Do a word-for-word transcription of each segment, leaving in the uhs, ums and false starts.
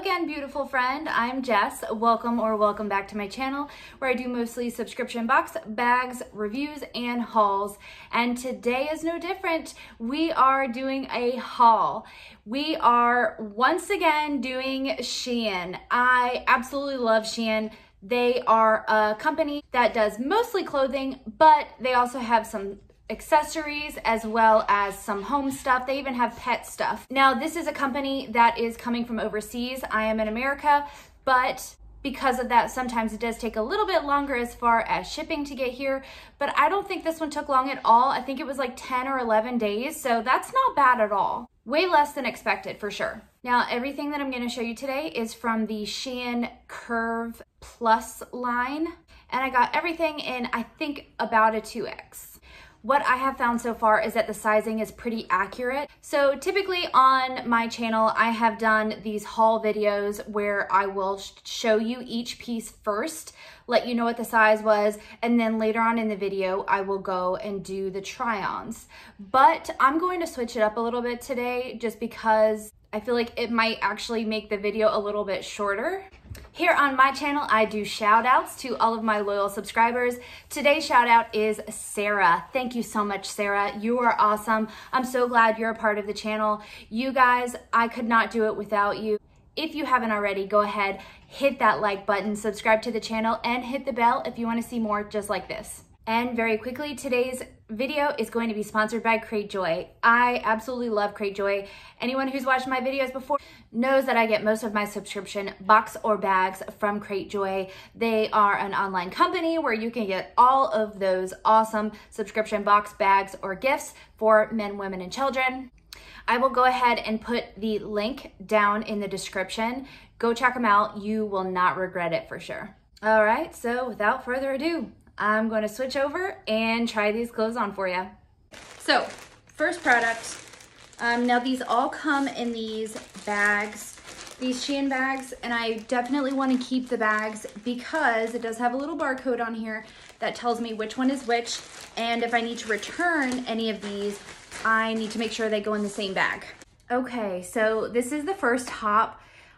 again, beautiful friend. I'm Jess. Welcome or welcome back to my channel where I do mostly subscription box, bags, reviews, and hauls. And today is no different. We are doing a haul. We are once again doing Shein. I absolutely love Shein. They are a company that does mostly clothing, but they also have some accessories as well as some home stuff. They even have pet stuff. Now, this is a company that is coming from overseas. I am in America, but because of that, sometimes it does take a little bit longer as far as shipping to get here, but I don't think this one took long at all. I think it was like ten or eleven days, so that's not bad at all. Way less than expected for sure. Now, everything that I'm gonna show you today is from the Shein Curve Plus line, and I got everything in, I think, about a two X. What I have found so far is that the sizing is pretty accurate. So typically on my channel, I have done these haul videos where I will sh show you each piece first, let you know what the size was, and then later on in the video, I will go and do the try-ons. But I'm going to switch it up a little bit today just because I feel like it might actually make the video a little bit shorter. Here on my channel, I do shout outs to all of my loyal subscribers. Today's shout out is Sarah. Thank you so much, Sarah. You are awesome. I'm so glad you're a part of the channel. You guys, I could not do it without you. If you haven't already, go ahead, hit that like button, subscribe to the channel, and hit the bell if you want to see more just like this. And very quickly, today's video is going to be sponsored by Cratejoy. I absolutely love Cratejoy. Anyone who's watched my videos before knows that I get most of my subscription box or bags from Cratejoy. They are an online company where you can get all of those awesome subscription box, bags, or gifts for men, women, and children. I will go ahead and put the link down in the description. Go check them out. You will not regret it for sure. All right, so without further ado, I'm going to switch over and try these clothes on for you. So, first product. Um, now these all come in these bags, these Shein bags, and I definitely want to keep the bags because it does have a little barcode on here that tells me which one is which, and if I need to return any of these, I need to make sure they go in the same bag. Okay, so this is the first top.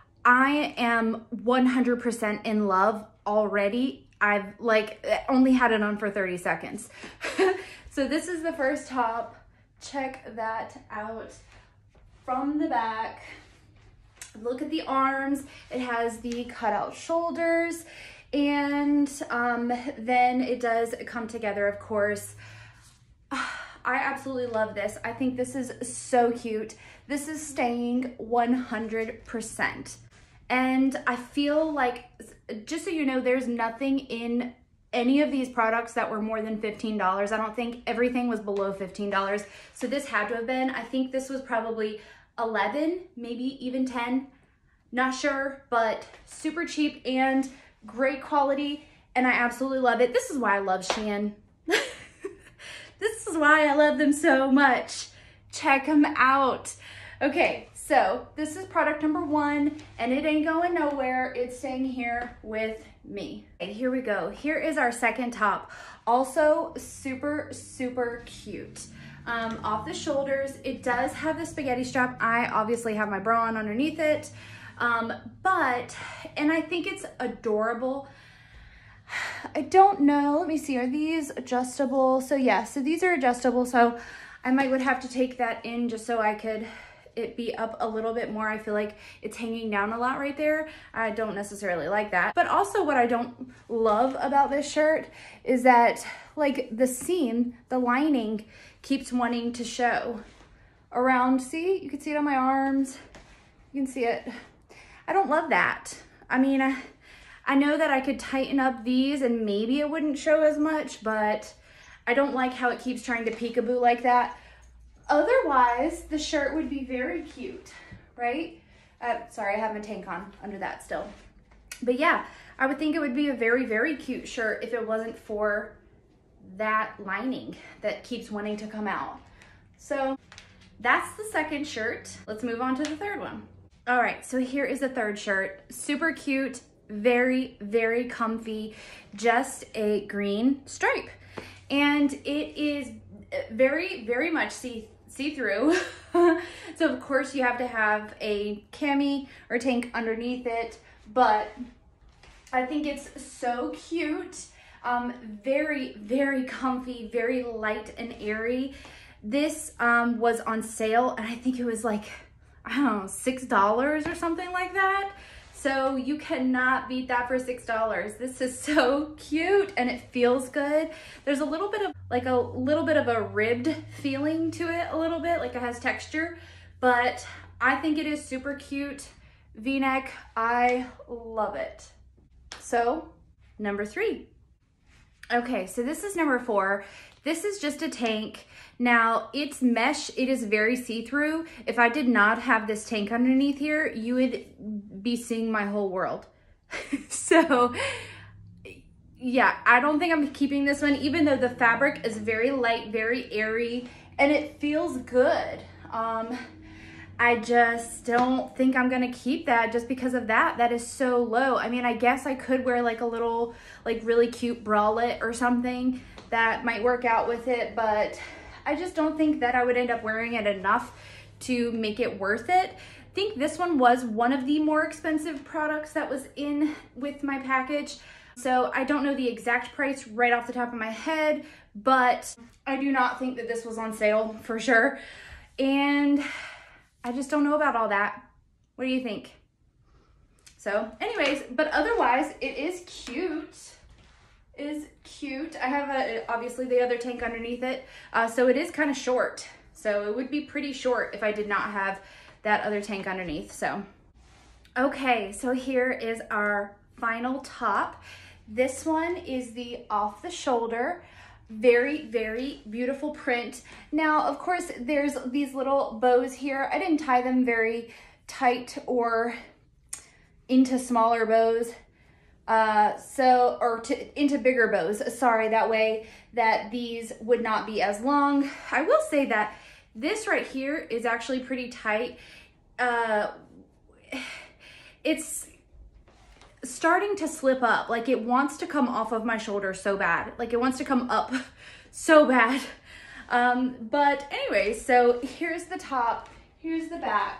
I am one hundred percent in love already. I've like only had it on for thirty seconds. So this is the first top. Check that out from the back. Look at the arms. It has the cutout shoulders, and um, then it does come together, of course. I absolutely love this. I think this is so cute. This is staying one hundred percent. And I feel like, just so you know, there's nothing in any of these products that were more than fifteen dollars. I don't think everything was below fifteen dollars. So this had to have been, I think this was probably eleven, maybe even ten. Not sure, but super cheap and great quality. And I absolutely love it. This is why I love Shein. This is why I love them so much. Check them out. Okay, so this is product number one, and it ain't going nowhere. It's staying here with me. Okay, here we go. Here is our second top. Also super, super cute. Um, off the shoulders, it does have the spaghetti strap. I obviously have my bra on underneath it, um, but, and I think it's adorable. I don't know, let me see, are these adjustable? So yeah, so these are adjustable, so I might would have to take that in just so I could it be up a little bit more. I feel like it's hanging down a lot right there. I don't necessarily like that. But also what I don't love about this shirt is that like the seam, the lining keeps wanting to show around. See, you can see it on my arms. You can see it. I don't love that. I mean, I, I know that I could tighten up these and maybe it wouldn't show as much, but I don't like how it keeps trying to peekaboo like that. Otherwise, the shirt would be very cute, right? Uh, sorry, I have my tank on under that still. But yeah, I would think it would be a very, very cute shirt if it wasn't for that lining that keeps wanting to come out. So that's the second shirt. Let's move on to the third one. All right, so here is the third shirt. Super cute, very, very comfy, just a green stripe. And it is very, very much see see-through. So of course you have to have a cami or tank underneath it, but I think it's so cute. Um, very, very comfy, very light and airy. This um, was on sale, and I think it was like, I don't know, six dollars or something like that. So you cannot beat that for six dollars. This is so cute and it feels good. There's a little bit of like a little bit of a ribbed feeling to it, a little bit, like it has texture, but I think it is super cute. V-neck, I love it. So number three. Okay, so this is number four. This is just a tank. Now it's mesh, it is very see-through. If I did not have this tank underneath here, you would be seeing my whole world. So yeah, I don't think I'm keeping this one, even though the fabric is very light, very airy, and it feels good. Um, I just don't think I'm gonna keep that just because of that. That is so low. I mean, I guess I could wear like a little, like really cute bralette or something that might work out with it, but I just don't think that I would end up wearing it enough to make it worth it. I think this one was one of the more expensive products that was in with my package. So I don't know the exact price right off the top of my head, but I do not think that this was on sale for sure. And I just don't know about all that. What do you think? So anyways, but otherwise it is cute. It is cute. I have a, obviously the other tank underneath it. Uh, so it is kind of short. So it would be pretty short if I did not have that other tank underneath. So, okay, so here is our final top. This one is the off the shoulder. Very, very beautiful print. Now, of course, there's these little bows here. I didn't tie them very tight or into smaller bows. Uh, so, or to, into bigger bows, sorry, that way that these would not be as long. I will say that this right here is actually pretty tight. Uh, it's starting to slip up. Like it wants to come off of my shoulder so bad. Like it wants to come up so bad. Um, but anyway, so here's the top, here's the back.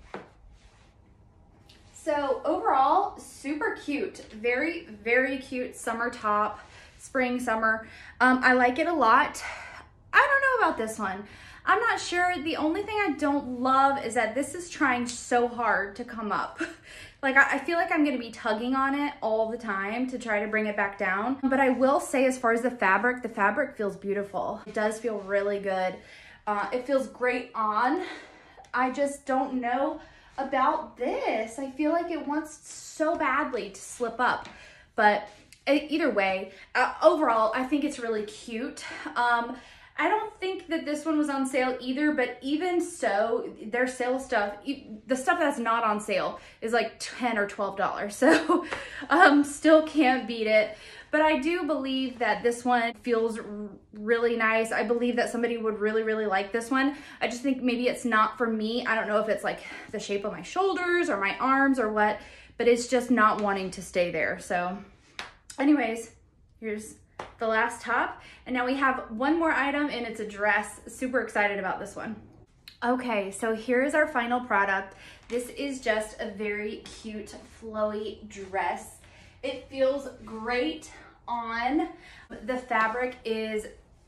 So overall, super cute. Very, very cute summer top, spring, summer. Um, I like it a lot. I don't know about this one. I'm not sure. The only thing I don't love is that this is trying so hard to come up. Like I, I feel like I'm gonna be tugging on it all the time to try to bring it back down. But I will say, as far as the fabric, the fabric feels beautiful. It does feel really good. Uh, it feels great on. I just don't know about this. I feel like it wants so badly to slip up, but either way, uh, overall, I think it's really cute. Um, I don't think that this one was on sale either, but even so, their sale stuff, the stuff that's not on sale is like ten or twelve dollars. So um, still can't beat it. But I do believe that this one feels really nice. I believe that somebody would really, really like this one. I just think maybe it's not for me. I don't know if it's like the shape of my shoulders or my arms or what, but it's just not wanting to stay there. So anyways, here's the last top. And now we have one more item, and it's a dress. Super excited about this one. Okay, so here's our final product. This is just a very cute, flowy dress. It feels great on. The fabric is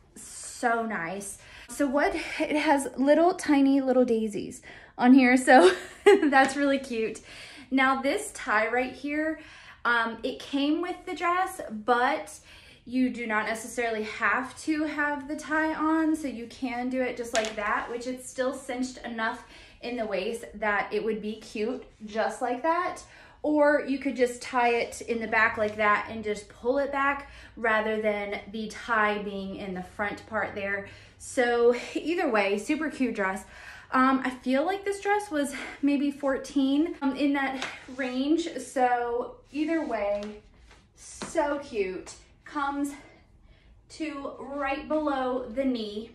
so nice. So what, it has little tiny little daisies on here, so that's really cute. Now this tie right here, um, it came with the dress, but you do not necessarily have to have the tie on, so you can do it just like that, which it's still cinched enough in the waist that it would be cute just like that. Or you could just tie it in the back like that and just pull it back rather than the tie being in the front part there. So either way, super cute dress. Um, I feel like this dress was maybe fourteen um, in that range. So either way, so cute. Comes to right below the knee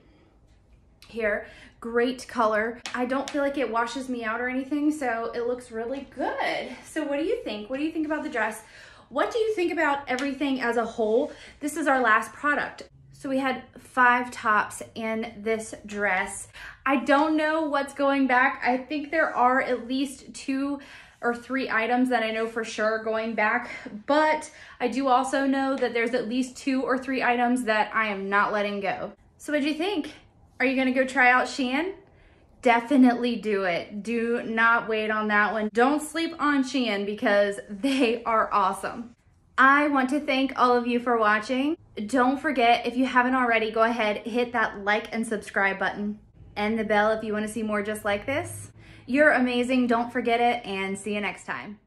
here. Great color. I don't feel like it washes me out or anything, so it looks really good. So what do you think? What do you think about the dress? What do you think about everything as a whole? This is our last product. So So we had five tops in this dress. I don't know what's going back. I think there are at least two or three items that I know for sure going back, but I do also know that there's at least two or three items that I am not letting go. So what'd you think? Are you gonna go try out Shein? Definitely do it. Do not wait on that one. Don't sleep on Shein because they are awesome. I want to thank all of you for watching. Don't forget, if you haven't already, go ahead, hit that like and subscribe button and the bell if you want to see more just like this. You're amazing. Don't forget it, and see you next time.